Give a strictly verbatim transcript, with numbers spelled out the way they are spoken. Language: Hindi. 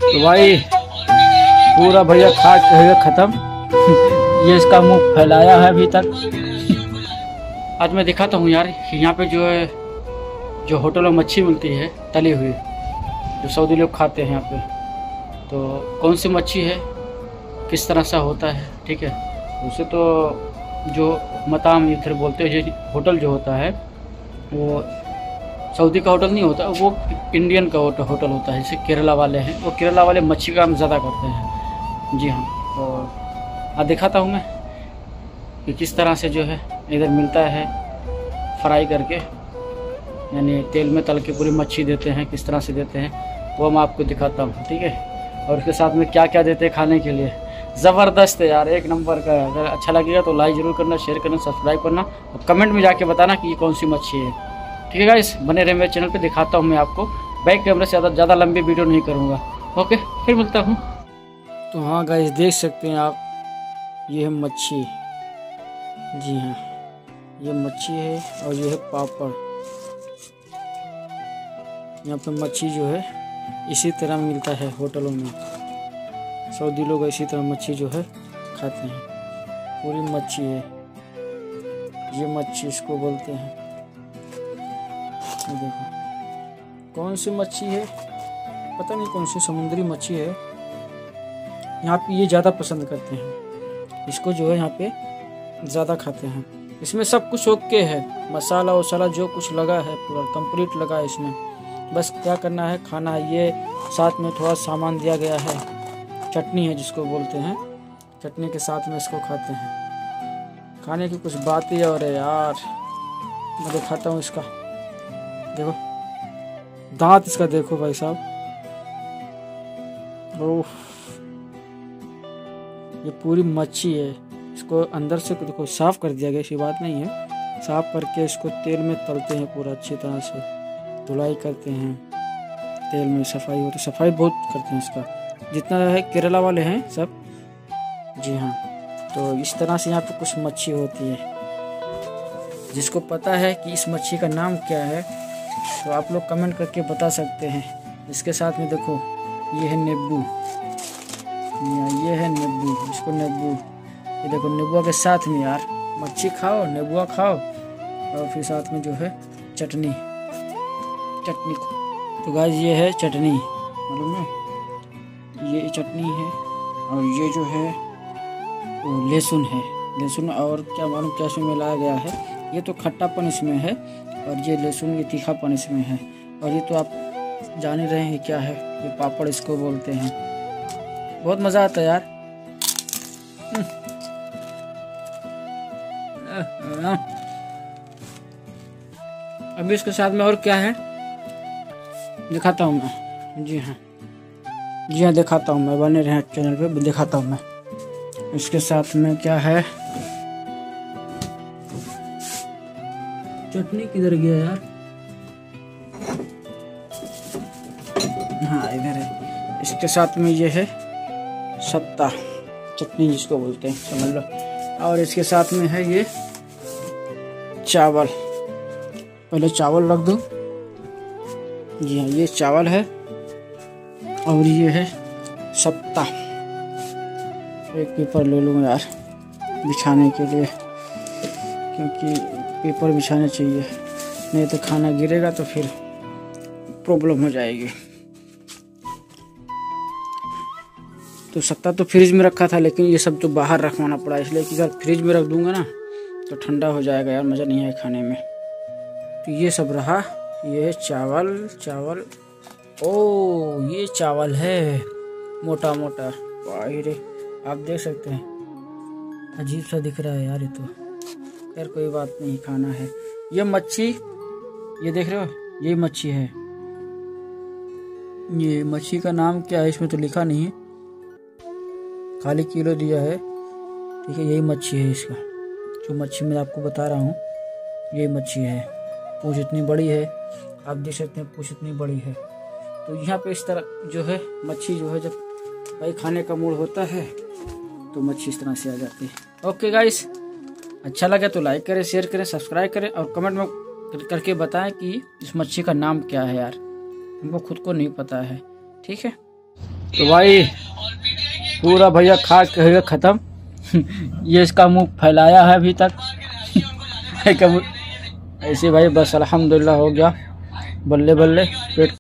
तो भाई पूरा भैया खा के हुए ख़त्म। ये इसका मुंह फैलाया है अभी तक। आज मैं दिखाता हूँ यार, यहाँ पे जो है जो होटल में मच्छी मिलती है तली हुई, जो सऊदी लोग खाते हैं यहाँ पे, तो कौन सी मच्छी है, किस तरह सा होता है, ठीक है। उसे तो जो मताम इधर बोलते हैं, जो होटल जो होता है वो सऊदी का होटल नहीं होता, वो इंडियन का होटल होता है। जैसे केरला वाले हैं, वो केरला वाले मच्छी का काम ज़्यादा करते हैं। जी हाँ, तो आज दिखाता हूँ मैं कि किस तरह से जो है इधर मिलता है फ्राई करके, यानी तेल में तल के पूरी मच्छी देते हैं, किस तरह से देते हैं वो मैं आपको दिखाता हूँ, ठीक है। और उसके साथ में क्या क्या देते हैं खाने के लिए, ज़बरदस्त है यार, एक नंबर का। अगर अच्छा लगेगा तो लाइक ज़रूर करना, शेयर करना, सब्सक्राइब करना और कमेंट में जाके बताना कि ये कौन सी मच्छी है, ठीक है गाइस। बने रहे मेरे चैनल पे, दिखाता हूँ मैं आपको। बैक कैमरे से ज़्यादा ज़्यादा लंबी वीडियो नहीं करूँगा। ओके, फिर मिलता हूँ। तो हाँ गाइस, देख सकते हैं आप, ये है मच्छी। जी हाँ, ये मच्छी है और ये है पापड़। यहाँ पे मच्छी जो है इसी तरह मिलता है होटलों में। सऊदी लोग इसी तरह मच्छी जो है खाते हैं। पूरी मच्छी है ये, मच्छी इसको बोलते हैं। ये देखो कौन सी मच्छी है, पता नहीं कौन सी समुद्री मच्छी है। यहाँ पे ये ज़्यादा पसंद करते हैं इसको, जो है यहाँ पे ज़्यादा खाते हैं। इसमें सब कुछ ओके है, मसाला वसाला जो कुछ लगा है पूरा कंप्लीट लगा है इसमें। बस क्या करना है, खाना है। ये साथ में थोड़ा सामान दिया गया है, चटनी है जिसको बोलते हैं, चटनी के साथ में इसको खाते हैं। खाने की कुछ बात ही और है यार। मैं दिखाता हूँ इसका, देखो दांत इसका, देखो भाई साहब। ओह, ये पूरी मच्छी है। इसको अंदर से देखो साफ कर दिया गया, ऐसी बात नहीं है। साफ करके इसको तेल में तलते हैं पूरा अच्छी तरह से, धुलाई करते हैं तेल में, सफाई होती, सफाई बहुत करते हैं इसका, जितना है केरला वाले हैं सब। जी हाँ, तो इस तरह से यहाँ पे कुछ मच्छी होती है। जिसको पता है कि इस मच्छी का नाम क्या है तो आप लोग कमेंट करके बता सकते हैं। इसके साथ में देखो ये है नींबू, ये है नींबू, इसको नींबू, ये देखो नींबू के साथ में यार मच्छी खाओ, नींबू खाओ और फिर साथ में जो है चटनी चटनी तो गाइस ये है चटनी, मालूम है, ये चटनी है। और ये जो है वो लहसुन है, लहसुन और क्या मालूम क्या इसमें मिलाया गया है। ये तो खट्टापन इसमें है और ये लहसुन, ये तीखापन इसमें है। और ये तो आप जान ही रहे हैं क्या है, ये पापड़ इसको बोलते हैं। बहुत मज़ा आता है यार। अभी इसके साथ में और क्या है दिखाता हूँ मैं। जी हाँ, जी हाँ दिखाता हूँ मैं, बने रहे चैनल पे, दिखाता हूँ मैं। इसके साथ में क्या है, चटनी किधर गया यार, हाँ इधर है। इसके साथ में ये है सत्ता चटनी जिसको बोलते हैं, समझ लो। और इसके साथ में है ये चावल, पहले चावल रख दो। जी हाँ, ये चावल है और ये है सत्ता। एक पेपर ले लूँगा यार बिछाने के लिए, क्योंकि पेपर बिछाना चाहिए, नहीं तो खाना गिरेगा तो फिर प्रॉब्लम हो जाएगी। तो सत्ता तो फ्रिज में रखा था, लेकिन ये सब तो बाहर रखवाना पड़ा, इसलिए कि अगर फ्रिज में रख दूंगा ना तो ठंडा हो जाएगा यार, मज़ा नहीं आए खाने में। तो ये सब रहा, ये है चावल चावल ओ ये चावल है मोटा मोटा, वाह रे, आप देख सकते हैं, अजीब सा दिख रहा है यार ये तो। खैर कोई बात नहीं, खाना है। ये मच्छी, ये देख रहे हो, ये मच्छी है। ये मच्छी का नाम क्या है इसमें तो लिखा नहीं है, खाली किलो दिया है, ठीक है। यही मच्छी है इसका, जो मच्छी मैं आपको बता रहा हूँ, ये मच्छी है। पूंछ इतनी बड़ी है, आप देख सकते हैं, पूंछ इतनी बड़ी है। तो यहाँ पे इस तरह जो है मच्छी जो है, जब भाई खाने का मूड होता है तो मच्छी इस तरह से आ जाती है। ओके गाइस, अच्छा लगे तो लाइक करें, शेयर करें, सब्सक्राइब करें और कमेंट में करके बताएं कि इस मच्छी का नाम क्या है यार, हमको खुद को नहीं पता है, ठीक है। तो भाई पूरा भैया खा के हुए ख़त्म। ये इसका मुंह फैलाया है अभी तक। ऐसे भाई बस अल्हम्दुलिल्लाह हो गया, बल्ले बल्ले पेट